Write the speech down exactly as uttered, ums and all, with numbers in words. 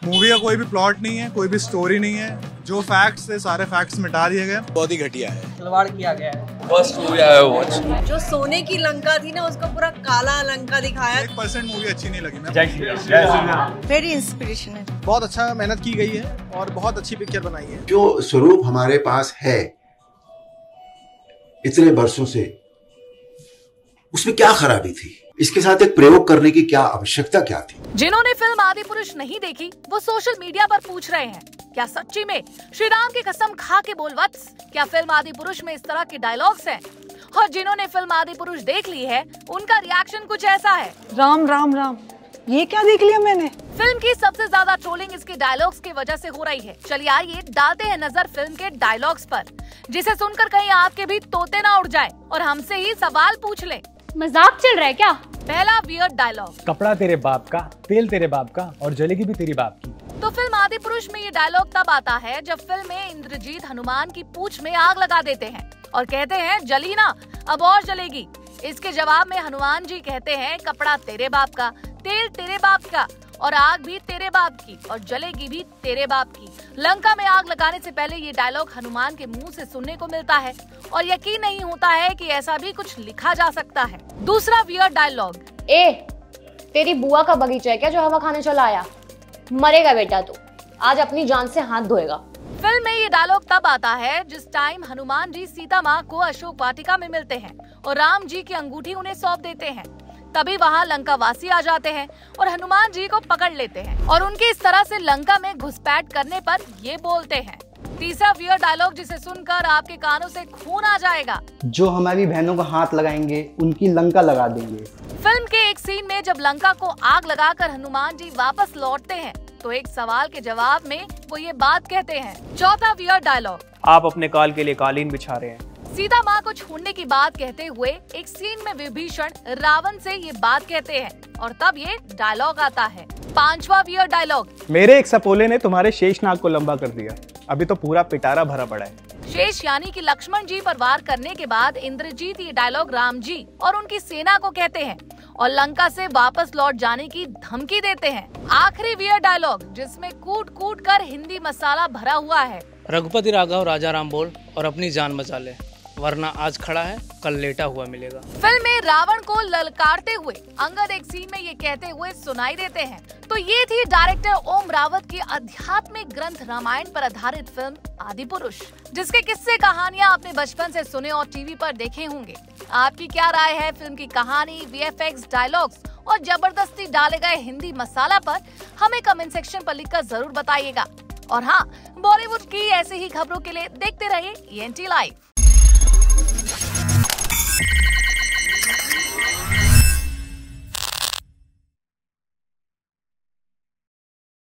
Movie का कोई भी प्लॉट नहीं है, कोई भी स्टोरी नहीं है, जो फैक्ट्स थे सारे फैक्ट्स मिटा दिए गए। बहुत ही घटिया है, खिलवाड़ किया गया है। First movie I have watch. जो सोने की लंका थी ना, उसको पूरा काला लंका दिखाया। एक परसेंट मूवी अच्छी नहीं लगी मैं। वेरी इंस्पिरेशनल, बहुत अच्छा मेहनत की गई है और बहुत अच्छी पिक्चर बनाई है। जो स्वरूप हमारे पास है इतने वर्षों से, उसमें क्या खराबी थी? इसके साथ एक प्रयोग करने की क्या आवश्यकता क्या थी? जिन्होंने फिल्म आदि पुरुष नहीं देखी वो सोशल मीडिया पर पूछ रहे हैं, क्या सच्ची में श्री राम की कसम खा के बोल वत्स, क्या फिल्म आदि पुरुष में इस तरह के डायलॉग्स हैं? और जिन्होंने फिल्म आदि पुरुष देख ली है उनका रिएक्शन कुछ ऐसा है। राम राम राम, ये क्या देख लिया मैंने? फिल्म की सबसे ज्यादा ट्रोलिंग इसके डायलॉग्स की वजह से हो रही है। चलिए आइए डालते हैं नजर फिल्म के डायलॉग्स पर, जिसे सुनकर कहीं आपके भी तोते ना उड़ जाए और हमसे ही सवाल पूछ ले। मजाक चल रहा है क्या? पहला वियर्ड डायलॉग, कपड़ा तेरे बाप का, तेल तेरे बाप का और जलेगी भी तेरी बाप की। तो फिल्म आदि पुरुष में ये डायलॉग तब आता है जब फिल्म में इंद्रजीत हनुमान की पूंछ में आग लगा देते हैं और कहते हैं जली ना, अब और जलेगी। इसके जवाब में हनुमान जी कहते हैं कपड़ा तेरे बाप का, तेल तेरे बाप का और आग भी तेरे बाप की और जलेगी भी तेरे बाप की। लंका में आग लगाने से पहले ये डायलॉग हनुमान के मुंह से सुनने को मिलता है और यकीन नहीं होता है कि ऐसा भी कुछ लिखा जा सकता है। दूसरा वियर्ड डायलॉग, ए तेरी बुआ का बगीचा है क्या जो हवा खाने चला आया? मरेगा बेटा तू, आज अपनी जान से हाथ धोएगा। फिल्म में ये डायलॉग तब आता है जिस टाइम हनुमान जी सीता माँ को अशोक वाटिका में मिलते हैं और राम जी की अंगूठी उन्हें सौंप देते हैं। तभी वहाँ लंका वासी आ जाते हैं और हनुमान जी को पकड़ लेते हैं और उनकी इस तरह से लंका में घुसपैठ करने पर ये बोलते हैं। तीसरा वियर्ड डायलॉग जिसे सुनकर आपके कानों से खून आ जाएगा, जो हमारी बहनों को हाथ लगाएंगे उनकी लंका लगा देंगे। फिल्म के एक सीन में जब लंका को आग लगाकर हनुमान जी वापस लौटते हैं तो एक सवाल के जवाब में वो ये बात कहते हैं। चौथा वियर्ड डायलॉग, आप अपने काल के लिए कालीन बिछा रहे हैं। सीता माँ को छोड़ने की बात कहते हुए एक सीन में विभीषण रावण से ये बात कहते हैं और तब ये डायलॉग आता है। पांचवा वियर्ड डायलॉग, मेरे एक सपोले ने तुम्हारे शेषनाग को लंबा कर दिया, अभी तो पूरा पिटारा भरा पड़ा है। शेष यानी कि लक्ष्मण जी पर वार करने के बाद इंद्रजीत ये डायलॉग राम जी और उनकी सेना को कहते हैं और लंका से वापस लौट जाने की धमकी देते हैं। आखिरी वियर्ड डायलॉग जिसमें कूट कूट कर हिंदी मसाला भरा हुआ है, रघुपति राघव राजा राम बोल और अपनी जान बचा ले, वरना आज खड़ा है कल लेटा हुआ मिलेगा। फिल्म में रावण को ललकारते हुए अंगद एक सीन में ये कहते हुए सुनाई देते हैं। तो ये थी डायरेक्टर ओम रावत की आध्यात्मिक ग्रंथ रामायण पर आधारित फिल्म आदि पुरुष, जिसके किस्से कहानियां आपने बचपन से सुने और टीवी पर देखे होंगे। आपकी क्या राय है फिल्म की कहानी, वीएफएक्स, डायलॉग्स और जबरदस्ती डाले गए हिंदी मसाला पर? हमें कमेंट सेक्शन पर लिखकर जरूर बताइएगा। और हाँ, बॉलीवुड की ऐसी ही खबरों के लिए देखते रहिए ईएनटी लाइव।